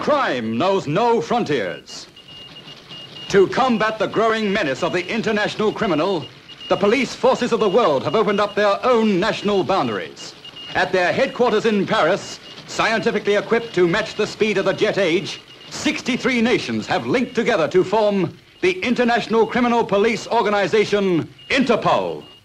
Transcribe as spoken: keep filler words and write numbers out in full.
Crime knows no frontiers. To combat the growing menace of the international criminal, the police forces of the world have opened up their own national boundaries. At their headquarters in Paris, scientifically equipped to match the speed of the jet age, sixty-three nations have linked together to form the International Criminal Police Organization, Interpol.